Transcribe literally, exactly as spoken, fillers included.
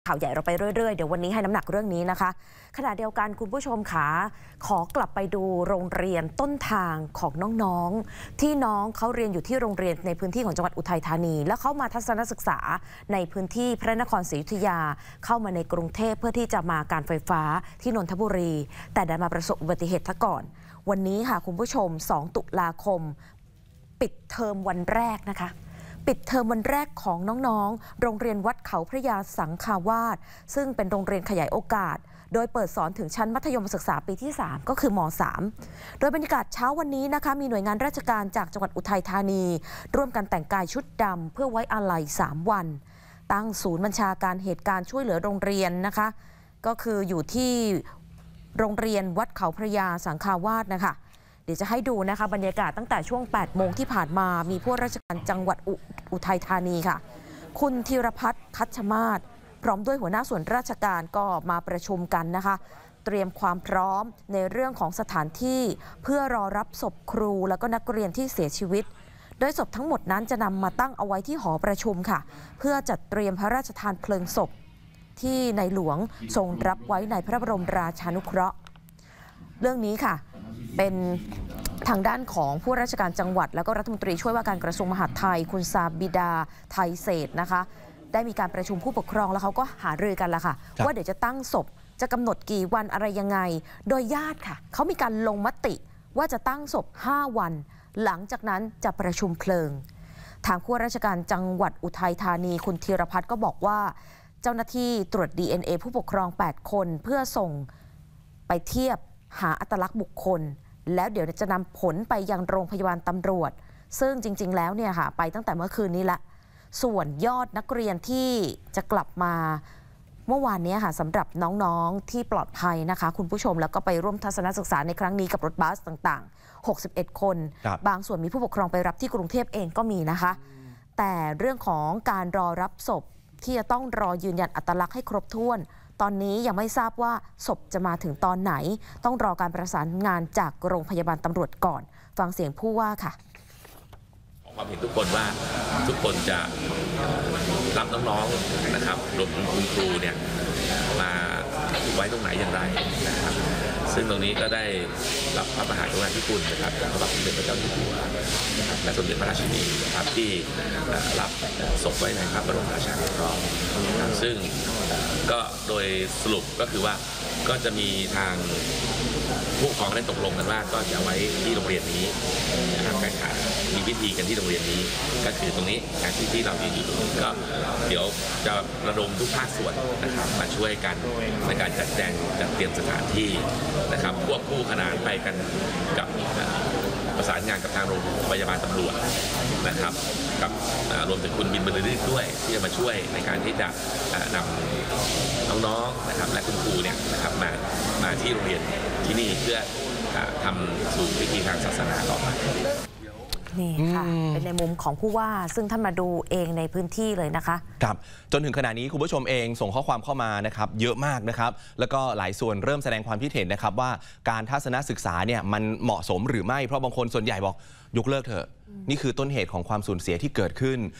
ข่าวใหญ่เราไปเรื่อยๆเดี๋ยววันนี้ให้น้ำหนักเรื่องนี้นะคะขณะเดียวกันคุณผู้ชมขาขอกลับไปดูโรงเรียนต้นทางของน้องๆที่น้องเขาเรียนอยู่ที่โรงเรียนในพื้นที่ของจังหวัดอุทัยธานีแล้วเขามาทัศนศึกษาในพื้นที่พระนครศรีอยุธยาเข้ามาในกรุงเทพเพื่อที่จะมาการไฟฟ้าที่นนทบุรีแต่ดันมาประสบอุบัติเหตุซะก่อนวันนี้ค่ะคุณผู้ชมสองตุลาคมปิดเทอมวันแรกนะคะปิดเทอมวันแรกของน้องๆโรงเรียนวัดเขาพระยาสังฆาวาสซึ่งเป็นโรงเรียนขยายโอกาสโดยเปิดสอนถึงชั้นมัธยมศึกษาปีที่สามก็คือมอสามโดยบรรยากาศเช้าวันนี้นะคะมีหน่วยงานราชการจากจังหวัดอุทัยธานีร่วมกันแต่งกายชุดดำเพื่อไว้อาลัยสามวันตั้งศูนย์บัญชาการเหตุการณ์ช่วยเหลือโรงเรียนนะคะก็คืออยู่ที่โรงเรียนวัดเขาพระยาสังฆาวาสนะคะเดี๋ยวจะให้ดูนะคะบรรยากาศตั้งแต่ช่วงแปดโมงที่ผ่านมามีผู้ราชการจังหวัด อ, อุทัยธานีค่ะคุณธีรพัฒน์คัชมาศพร้อมด้วยหัวหน้าส่วนราชการก็มาประชุมกันนะคะเตรียมความพร้อมในเรื่องของสถานที่เพื่อรอรับศพครูและก็นักเรียนที่เสียชีวิตโดยศพทั้งหมดนั้นจะนำมาตั้งเอาไว้ที่หอประชุมค่ะเพื่อจัดเตรียมพระราชทานเพลิงศพที่ในหลวงทรงรับไว้ในพระบรมราชานุเคราะห์เรื่องนี้ค่ะเป็นทางด้านของผู้ราชการจังหวัดแล้วก็รัฐมนตรีช่วยว่าการกระทรวงมหาดไทยคุณซาบิดาไทยเศรษฐ์นะคะได้มีการประชุมผู้ปกครองแล้วเขาก็หารือกันแล้วค่ะว่าเดี๋ยวจะตั้งศพจะกำหนดกี่วันอะไรยังไงโดยญาติค่ะเขามีการลงมติว่าจะตั้งศพห้าวันหลังจากนั้นจะประชุมเพลิงทางผู้ราชการจังหวัดอุทัยธานีคุณธีรพัฒน์ก็บอกว่าเจ้าหน้าที่ตรวจ ดี เอ็น เอ ผู้ปกครองแปดคนเพื่อส่งไปเทียบหาอัตลักษณ์บุคคลแล้วเดี๋ยวจะนำผลไปยังโรงพยาบาลตำรวจซึ่งจริงๆแล้วเนี่ยค่ะไปตั้งแต่เมื่อคืนนี้ละส่วนยอดนักเรียนที่จะกลับมาเมื่อวานนี้ค่ะสำหรับน้องๆที่ปลอดภัยนะคะคุณผู้ชมแล้วก็ไปร่วมทัศนศึกษาในครั้งนี้กับรถบัสต่างๆหกสิบเอ็ดคนบางส่วนมีผู้ปกครองไปรับที่กรุงเทพเองก็มีนะคะแต่เรื่องของการรอรับศพที่จะต้องรอยืนยันอัตลักษณ์ให้ครบถ้วนตอนนี้ยังไม่ทราบว่าศพจะมาถึงตอนไหนต้องรอการประสานงานจากโรงพยาบาลตำรวจก่อนฟังเสียงผู้ว่าค่ะความเห็นทุกคนว่าทุกคนจะรับน้องๆนะครับรวมถึงคุณครูเนี่ยมาไว้ตรงไหนอย่างไรนะครับซึ่งตรงนี้ก็ได้รับพระมหากรุณาธิคุณนะครับจากพระบาทสมเด็จพระเจ้าอยู่หัวและสมเด็จพระราชินีนะครับที่รับศพไว้ในพระบรมราชานุเคราะห์ซึ่งก็โดยสรุปก็คือว่าก็จะมีทางผู้ปกครองได้ตกลงกันว่าก็จะไว้ที่โรงเรียนนี้นะครับการมีพิธีกันที่โรงเรียนนี้ก็คือตรงนี้การที่ที่เรายืนอยู่ตรงนี้ก็เดี๋ยวจะระดมทุกภาคส่วนนะครับมาช่วยกันในการจัดแจงจัดเตรียมสถานที่นะครับควบคู่ขนานไปกันกับประสานงานกับทางโรงพยาบาลตำรวจนะครับกับรวมถึงคุณบินบรรลือฤทธิ์ด้วยที่จะมาช่วยในการที่จะนำน้องๆนะครับและคุณครูเนี่ยนะครับมามาที่โรงเรียนที่นี่เพื่อทำสู่พิธีทางศาสนาต่อไปนี่ค่ะเป็นในมุมของผู้ว่าซึ่งท่านมาดูเองในพื้นที่เลยนะคะครับจนถึงขณะนี้คุณผู้ชมเองส่งข้อความเข้ามานะครับเยอะมากนะครับแล้วก็หลายส่วนเริ่มแสดงความคิดเห็นนะครับว่าการทัศนศึกษาเนี่ยมันเหมาะสมหรือไม่เพราะบางคนส่วนใหญ่บอกยกเลิกเถอะนี่คือต้นเหตุของความสูญเสียที่เกิดขึ้น